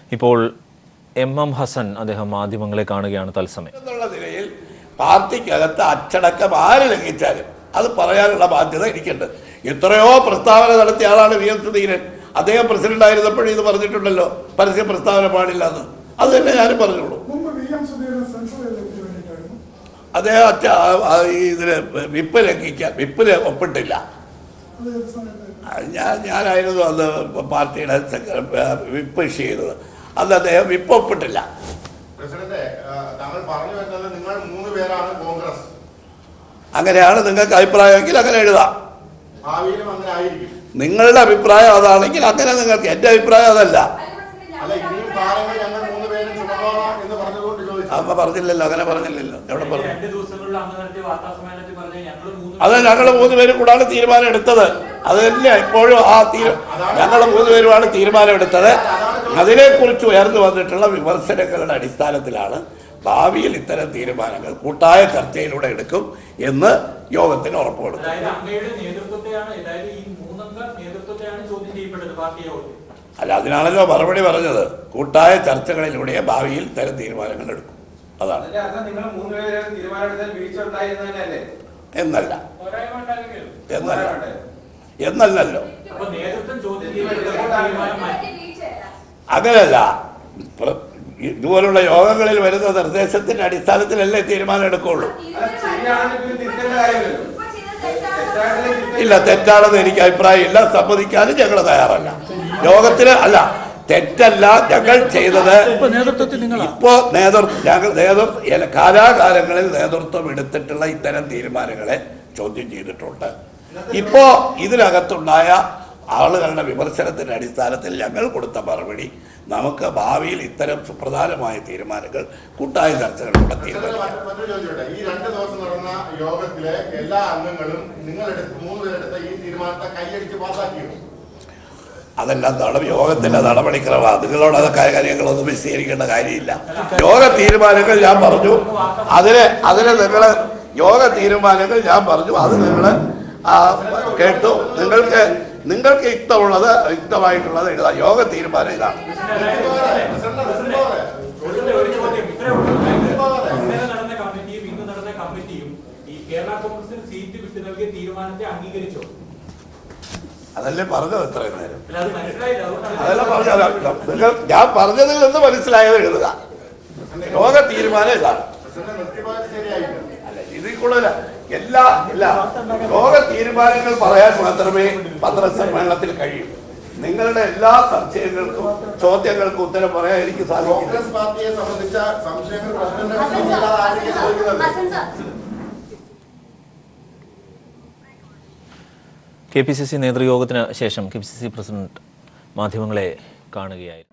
ഇപ്പോൾ എം ഹസൻ അദ്ദേഹം മാധ്യമങ്ങളെ കാണുകയാണ് തത്സമയം. എന്നുള്ള നിലയിൽ പാർട്ടിക്കകത്ത് അച്ചടക്കം ആര് ലംഘിച്ചാലും അത് പറയാനുള്ള ബാധ്യത എനിക്കുണ്ട്. എത്രയോ പ്രസ്താവന നടത്തിയ ആളാണ് VM സുധീരൻ. അദ്ദേഹം പ്രസിഡന്റ് ആയിരുന്നപ്പോഴും ഇത് പറഞ്ഞിട്ടുണ്ടല്ലോ, പരസ്യ പ്രസ്താവന പാടില്ല എന്ന്. അത് തന്നെ ഞാനും പറഞ്ഞോളൂ. അദ്ദേഹം ഇതിന് വിപ്പ് ലംഘിക്കാൻ വിപ്പില് ഒപ്പിട്ടില്ല. ഞാനായിരുന്നു അന്ന് പാർട്ടിയുടെ വിപ്പ് ഇഷ്യൂ ചെയ്തത്. അന്ന് അദ്ദേഹം വിപ്പ് ഒപ്പിട്ടില്ല. അങ്ങനെയാണ് നിങ്ങൾക്ക് അഭിപ്രായമെങ്കിൽ അങ്ങനെ എഴുതാം. നിങ്ങളുടെ അഭിപ്രായം അതാണെങ്കിൽ അങ്ങനെ നിങ്ങൾക്ക്. എന്റെ അഭിപ്രായം അതല്ല. അമ്മ പറഞ്ഞില്ലല്ലോ, അങ്ങനെ പറഞ്ഞില്ലല്ലോ. എവിടെ പറഞ്ഞു? അത് ഞങ്ങൾ 3 പേരും കൂടാണ് തീരുമാനം എടുത്തത്. അത് തന്നെ ഇപ്പോഴും ഞങ്ങൾ 3 പേരുമാണ് തീരുമാനം എടുത്തത്. അതിനെക്കുറിച്ച് ഉയർന്നു വന്നിട്ടുള്ള വിമർശനങ്ങളുടെ അടിസ്ഥാനത്തിലാണ് ഭാവിയിൽ ഇത്തരം തീരുമാനങ്ങൾ കൂട്ടായ ചർച്ചയിലൂടെ എടുക്കും എന്ന് യോഗത്തിന് ഉറപ്പ് കൊടുക്കും. അല്ല, അതിനാണല്ലോ മറുപടി പറഞ്ഞത്. കൂട്ടായ ചർച്ചകളിലൂടെ ഭാവിയിൽ ഇത്തരം തീരുമാനങ്ങൾ എടുക്കും. അതാണ്. എന്നല്ലല്ലോ. അങ്ങനെയല്ല. ഇതുപോലുള്ള യോഗങ്ങളിൽ വരുന്ന നിർദ്ദേശത്തിന്റെ അടിസ്ഥാനത്തിലല്ലേ തീരുമാനം എടുക്കുള്ളൂ. ഇല്ല, തെറ്റാണെന്ന് എനിക്ക് അഭിപ്രായമില്ല. സമ്മതിക്കാനും ഞങ്ങൾ തയ്യാറല്ല. യോഗത്തിന് അല്ല, തെറ്റല്ല ഞങ്ങൾ ചെയ്തത്. ഇപ്പോ കാലാകാലങ്ങളിൽ നേതൃത്വം എടുത്തിട്ടുള്ള ഇത്തരം തീരുമാനങ്ങളെ ചോദ്യം ചെയ്തിട്ടുണ്ട്. ഇപ്പോ ഇതിനകത്തുണ്ടായ ആളുകളുടെ വിമർശനത്തിന്റെ അടിസ്ഥാനത്തിൽ ഞങ്ങൾ കൊടുത്ത മറുപടി നമുക്ക് ഭാവിയിൽ ഇത്തരം സുപ്രധാനമായ തീരുമാനങ്ങൾ കൂട്ടായ ചർച്ചകളിലൂടെ തീരുമാനിക്കാം. ഈ 2 ദിവസം നടന്ന യോഗത്തിലെ എല്ലാ അംഗങ്ങളും കൈയടിച്ച് പാസാക്കിയോ? അതെല്ലാം യോഗത്തിന്റെ നടപടിക്രമമാണ്. നിങ്ങളോട് അതൊക്കെ കാര്യങ്ങളൊന്നും വിശദീകരിക്കേണ്ട കാര്യമില്ല. യോഗ തീരുമാനങ്ങൾ ഞാൻ പറഞ്ഞു. അതിന് യോഗ തീരുമാനങ്ങൾ ഞാൻ പറഞ്ഞു. അത് നിങ്ങൾ കേട്ടു. നിങ്ങൾക്ക് യുക്തമായിട്ടുള്ളത് എഴുതാം. യോഗ തീരുമാനം ഇതാണ്. അതല്ലേ പറഞ്ഞത് ഇത്രയും നേരം. അതെല്ലാം നിങ്ങൾ ഞാൻ പറഞ്ഞതിൽ നിന്ന് മനസ്സിലായത് എഴുതുക. യോഗ തീരുമാനം ഇതാണ്. അല്ല, ഇതിൽ കൂടുതൽ എല്ലാ യോഗ തീരുമാനങ്ങൾ പറയാൻ മാത്രമേ പത്രസമ്മേളനത്തിൽ കഴിയൂ. നിങ്ങളുടെ എല്ലാ സംശയങ്ങൾക്കും ചോദ്യങ്ങൾക്കും ഉത്തരം പറയാൻ എനിക്ക് സാധിക്കും. KPCC നേതൃയോഗത്തിന് ശേഷം KPCC പ്രസിഡന്റ് മാധ്യമങ്ങളെ കാണുകയായിരുന്നു.